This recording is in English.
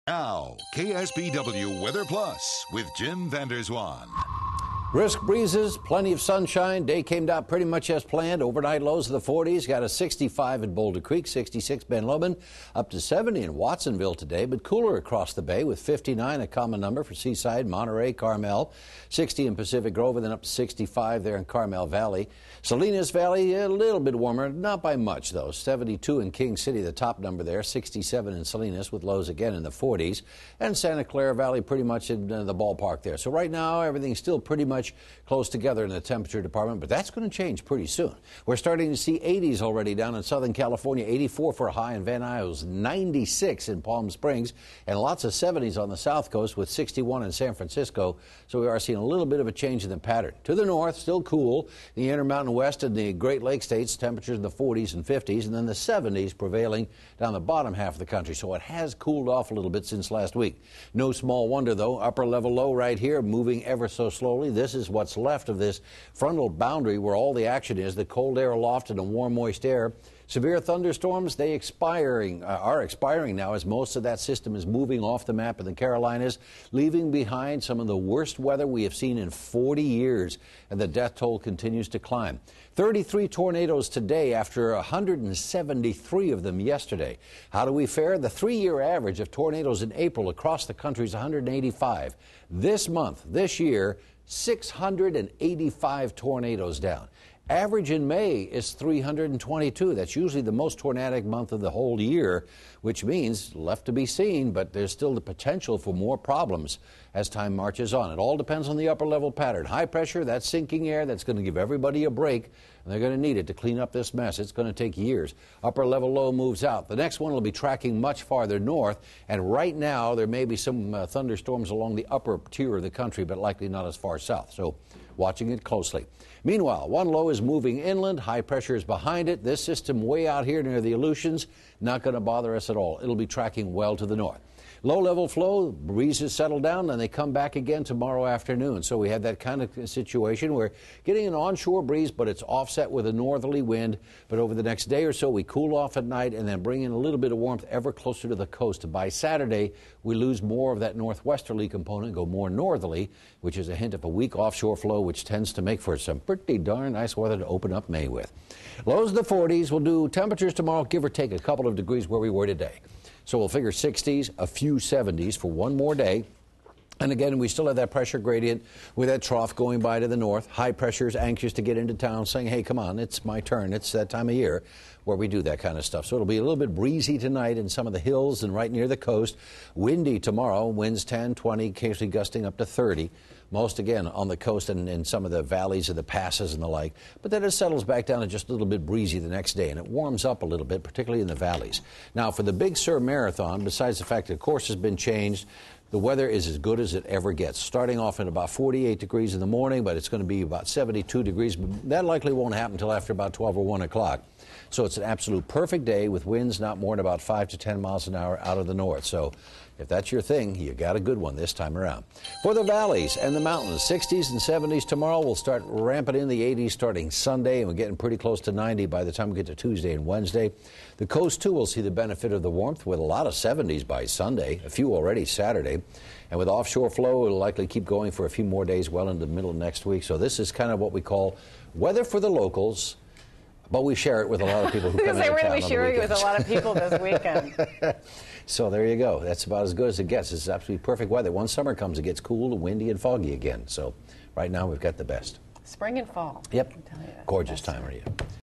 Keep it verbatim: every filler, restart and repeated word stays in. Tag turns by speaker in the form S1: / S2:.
S1: Now, K S B W Weather Plus with Jim Vanderswan.
S2: Brisk breezes, plenty of sunshine. Day came down pretty much as planned. Overnight lows of the forties. Got a sixty-five at Boulder Creek, sixty-six Ben Lomond, up to seventy in Watsonville today, but cooler across the bay with fifty-nine, a common number for Seaside, Monterey, Carmel, sixty in Pacific Grove, and then up to sixty-five there in Carmel Valley. Salinas Valley, a little bit warmer, not by much though. seventy-two in King City, the top number there, sixty-seven in Salinas with lows again in the forties, and Santa Clara Valley pretty much in uh, the ballpark there. So right now everything's still pretty much close together in the temperature department, but that's going to change pretty soon. We're starting to see eighties already down in Southern California, eighty-four for a high in Van Nuys, ninety-six in Palm Springs, and lots of seventies on the South Coast with sixty-one in San Francisco. So we are seeing a little bit of a change in the pattern. To the north, still cool. The Intermountain West and the Great Lakes states, temperatures in the forties and fifties, and then the seventies prevailing down the bottom half of the country. So it has cooled off a little bit since last week. No small wonder, though. Upper level low right here, moving ever so slowly. This is what's left of this frontal boundary where all the action is, the cold air aloft and the warm, moist air. Severe thunderstorms, they expiring, uh, are expiring now as most of that system is moving off the map in the Carolinas, leaving behind some of the worst weather we have seen in forty years, and the death toll continues to climb. thirty-three tornadoes today after one hundred seventy-three of them yesterday. How do we fare? The three-year average of tornadoes in April across the country is one hundred eighty-five. This month, this year, six hundred eighty-five tornadoes down. Average in May is three hundred twenty-two. That's usually the most tornadic month of the whole year, which means left to be seen, but there's still the potential for more problems as time marches on. It all depends on the upper level pattern. High pressure, that's sinking air, that's going to give everybody a break, and they're going to need it to clean up this mess. It's going to take years. Upper level low moves out. The next one will be tracking much farther north, and right now there may be some uh, thunderstorms along the upper tier of the country, but likely not as far south. So watching it closely. Meanwhile, one low is moving inland. High pressure is behind it. This system way out here near the Aleutians, not going to bother us at all. It'll be tracking well to the north. Low-level flow, breezes settle down, and they come back again tomorrow afternoon. So we have that kind of situation where getting an onshore breeze, but it's offset with a northerly wind. But over the next day or so, we cool off at night and then bring in a little bit of warmth ever closer to the coast. By Saturday, we lose more of that northwesterly component, go more northerly, which is a hint of a weak offshore flow, which tends to make for some pretty darn nice weather to open up May with. Lows in the forties. We'll do temperatures tomorrow, give or take a couple of degrees where we were today. So we'll figure sixties, a few seventies for one more day. And again, we still have that pressure gradient with that trough going by to the north. High pressure is anxious to get into town, saying, hey, come on, it's my turn. It's that time of year where we do that kind of stuff. So it'll be a little bit breezy tonight in some of the hills and right near the coast. Windy tomorrow, winds ten, twenty, occasionally gusting up to thirty. Most, again, on the coast and in some of the valleys and the passes and the like. But then it settles back down to just a little bit breezy the next day, and it warms up a little bit, particularly in the valleys. Now, for the Big Sur Marathon, besides the fact that the course has been changed, the weather is as good as it ever gets. Starting off at about forty-eight degrees in the morning, but it's going to be about seventy-two degrees. That likely won't happen until after about twelve or one o'clock. So it's an absolute perfect day with winds not more than about five to ten miles an hour out of the north. So if that's your thing, you got a good one this time around. For the valleys and the mountains, sixties and seventies tomorrow. We'll start ramping in the eighties starting Sunday, and we're getting pretty close to ninety by the time we get to Tuesday and Wednesday. The coast, too, will see the benefit of the warmth with a lot of seventies by Sunday, a few already Saturday. And with offshore flow, it'll likely keep going for a few more days well into the middle of next week. So this is kind of what we call weather for the locals. But we share it with a lot of people who come into town on the weekends.
S3: We're going to be sharing it with a lot of people this weekend.
S2: So there you go. That's about as good as it gets. It's absolutely perfect weather. Once summer comes, it gets cool and windy and foggy again. So right now we've got the best.
S3: Spring and fall.
S2: Yep. Gorgeous time of year.